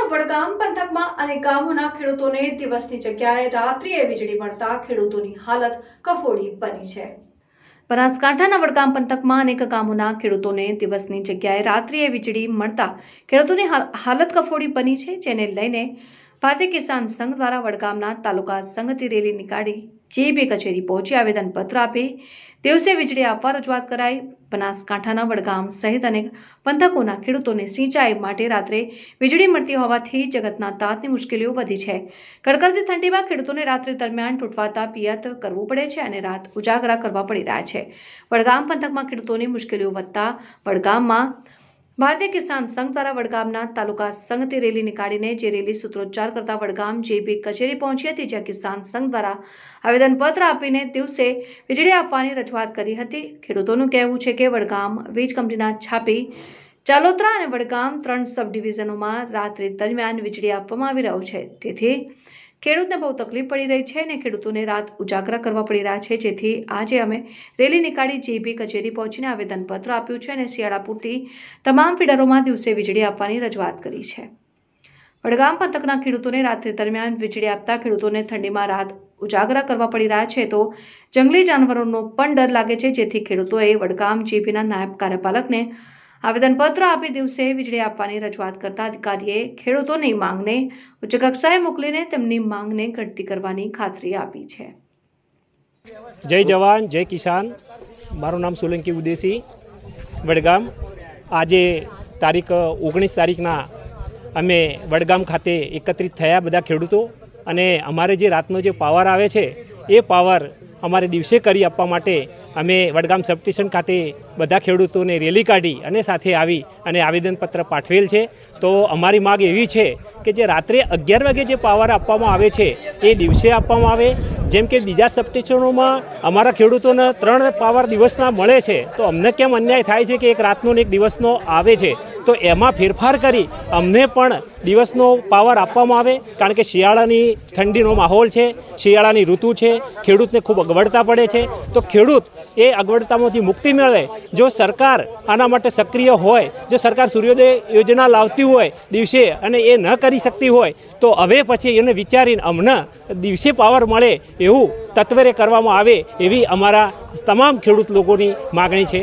વડગામ પંથકમાં અનેક ગામોના ખેડૂતોને દિવસની જગ્યાએ રાત્રિએ વીજળી મળતા ખેડૂતોની હાલત કફોડી બની છે। બનાસકાંઠાના વડગામ પંથકમાં અનેક ગામોના ખેડૂતોને દિવસની જગ્યાએ રાત્રિએ વીજળી મળતા ખેડૂતોની હાલત કફોડી બની છે, જેને લઈને ભારતીય કિસાન સંઘ દ્વારા વડગામના તાલુકા સંઘથી રેલી નીકાળી જેબી કચેરી પહોંચી આવેદનપત્ર આપી દિવસે વીજળી આપવા રજૂઆત કરાઈ। બનાસકાંઠાના વડગામ સહિત અનેક પંથકોના ખેડૂતોને સિંચાઈ માટે રાત્રે વીજળી મળતી હોવાથી જગતના તાતની મુશ્કેલીઓ વધી છે। કડકડતી ઠંડીમાં ખેડૂતોને રાત્રિ દરમિયાન તૂટવાતા પિયત કરવું પડે છે અને રાત ઉજાગરા કરવા પડી રહ્યા છે। વડગામ પંથકમાં ખેડૂતોની મુશ્કેલીઓ વધતા વડગામમાં ભારતીય કિસાન સંઘ દ્વારા વડગામના તાલુકા સંઘથી રેલી નીકાળીને જે રેલી સૂત્રોચ્ચાર કરતા વડગામ જેબી કચેરી પહોંચી હતી, જ્યાં કિસાન સંઘ દ્વારા આવેદનપત્ર આપીને દિવસે વીજળી આપવાની રજૂઆત કરી હતી। ખેડૂતોનું કહેવું છે કે વડગામ વીજ કંપનીના છાપી ચાલોત્રા અને વડગામ 3 સબ ડિવિઝનોમાં રાત્રિ દરમિયાન વીજળી આપવામાં આવી રહ્યું છે, તેથી ખેડૂતને બહુ તકલીફ પડી રહી છે અને ખેડૂતોને રાત ઉજાગરા કરવા પડી રહ્યા છે। જેથી આજે અમે રેલી નીકાળી જેબી કચેરી પહોંચીને આવેદનપત્ર આપ્યું છે અને શિયાળા પૂરતી તમામ ફીડરોમાં દિવસે વીજળી આપવાની રજૂઆત કરી છે। વડગામ પંથકના ખેડૂતોને રાત્રિ દરમિયાન વીજળી આપતા ખેડૂતોને ઠંડીમાં રાત ઉજાગરા કરવા પડી રહ્યા છે, તો જંગલી જાનવરોનો પણ ડર લાગે છે। જેથી ખેડૂતોએ વડગામ જેબીના નાયબ કાર્યપાલકને આવેદનપત્ર આપી દિવસે વીજળી આપવાની રજૂઆત કરતા અધિકારીએ ખેડૂતોની માંગને ઉચ્ચ કક્ષાએ મોકલીને તેમની માંગને ઘટતી કરવાની ખાતરી આપી છે। જય જવાન જય કિસાન। મારું નામ સોલંકી ઉદેસી, વડગામ। આજે તારીખ 19 તારીખના અમે વડગામ ખાતે એકત્રિત થયા બધા ખેડૂતો, અને અમારે જે રાતનો જે પાવર આવે છે એ પાવર અમારે દિવસે કરી આપવા માટે અમે વડગામ સબ સ્ટેશન ખાતે બધા ખેડૂતોને રેલી કાઢી અને સાથે આવી અને આવેદનપત્ર પાઠવેલ છે। તો અમારી માગ એવી છે કે જે રાત્રે 11 વાગે જે પાવર આપવામાં આવે છે એ દિવસે આપવામાં આવે। જેમ કે બીજા સબ સ્ટેશનોમાં અમારા ખેડૂતોને 3 પાવર દિવસના મળે છે, તો અમને કેમ અન્યાય થાય છે કે એક રાતનો ને એક દિવસનો આવે છે? તો એમાં ફેરફાર કરી અમને પણ દિવસનો પાવર આપવામાં આવે, કારણ કે શિયાળાની ઠંડીનો માહોલ છે, શિયાળાની ઋતુ છે, ખેડૂતને ખૂબ અગવડતા પડે છે। તો ખેડૂત એ અગવડતામાંથી મુક્તિ મેળવે જો સરકાર આના માટે સક્રિય હોય, જો સરકાર સૂર્યોદય યોજના લાવતી હોય દિવસે અને એ ન કરી શકતી હોય તો હવે પછી એને વિચારીને અમને દિવસે પાવર મળે એવું તત્વરે કરવામાં આવે એવી અમારા તમામ ખેડૂત લોકોની માગણી છે।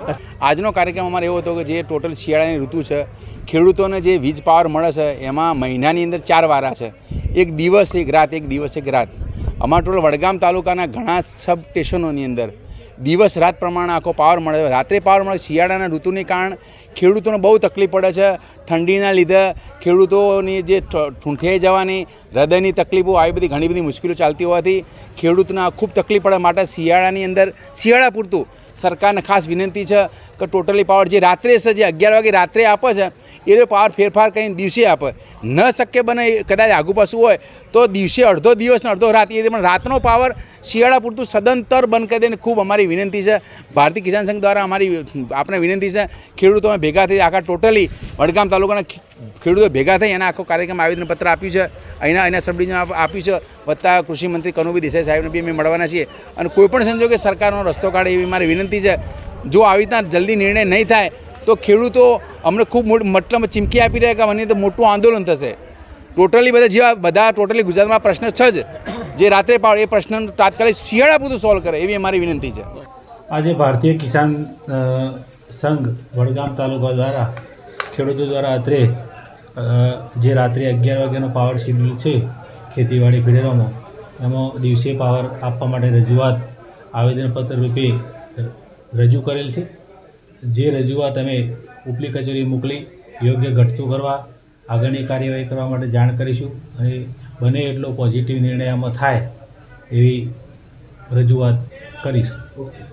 આજનો કાર્યક્રમ અમારે એવો હતો કે જે ટોટલ શિયાળાની ઋતુ છે, ખેડૂતોને જે વીજ પાવર મળે છે એમાં મહિનાની અંદર 4 વારા છે, એક દિવસ એક રાત, એક દિવસ એક રાત। અમારા ટોટલ વડગામ તાલુકાના ઘણા સબ સ્ટેશનોની અંદર દિવસ રાત પ્રમાણે આખો પાવર મળે, રાત્રે પાવર મળે। શિયાળાના ઋતુને કારણે ખેડૂતોને બહુ તકલીફ પડે છે। ઠંડીના લીધે ખેડૂતોની જે ઠૂંઠાઈ જવાની, હૃદયની તકલીફો, આવી બધી ઘણી બધી મુશ્કેલીઓ ચાલતી હોવાથી ખેડૂતને ખૂબ તકલીફ પડે। માટે શિયાળાની અંદર શિયાળા પૂરતું સરકારને ખાસ વિનંતી છે કે ટોટલી પાવર જે રાત્રે છે, જે 11 વાગે રાત્રે આપે છે એ પાવર ફેરફાર કરીને દિવસે આપે। ન શક્ય બને કદાચ આગુ પાછું હોય તો દિવસે અડધો દિવસ ને અડધો રાત, એ પણ રાતનો પાવર શિયાળા પૂરતું સદંતર બંધ કરી દઈને ખૂબ અમારી વિનંતી છે। ભારતીય કિસાન સંઘ દ્વારા અમારી આપણે વિનંતી છે, ખેડૂતો ભેગા થઈ આખા ટોટલી વડગામ તાલુકાના ખેડૂતો ભેગા થઈ એના આખો કાર્યક્રમ આવેદનપત્ર આપ્યું છે, અહીંના સબ ડિવિઝન આપ્યું છે, વત્તા કૃષિમંત્રી કનુભાઈ દેસાઈ સાહેબને બી અમે મળવાના છીએ। અને કોઈપણ સંજોગે સરકારનો રસ્તો કાઢે એવી મારી વિનંતી છે। જો આવી રીતના જલ્દી નિર્ણય નહીં થાય તો ખેડૂતો અમને ખૂબ મતલબ ચીમકી આપી રહ્યા કે મને તો મોટું આંદોલન થશે। ટોટલી બધા ટોટલી ગુજરાતમાં પ્રશ્ન છે જ, જે રાત્રે પાવર એ પ્રશ્ન તાત્કાલિક શિયાળા પૂરતું સોલ્વ કરે એવી અમારી વિનંતી છે। આજે ભારતીય કિસાન સંઘ વડગામ તાલુકા દ્વારા ખેડૂતો દ્વારા અત્રે જે રાત્રે 11 વાગ્યાનો પાવર શેડ્યુલ છે ખેતીવાડી ફીડરોમાં, એમાં દિવસે પાવર આપવા માટે રજૂઆત આવેદનપત્ર રૂપે રજૂ કરેલ છે। જે રજૂઆત અમે ઉપલી કચેરી મોકલી યોગ્ય ઘટતું કરવા આગળની કાર્યવાહી કરવા માટે જાણ કરીશું અને બને એટલો પોઝિટિવ નિર્ણય આમાં થાય એવી રજૂઆત કરીશું।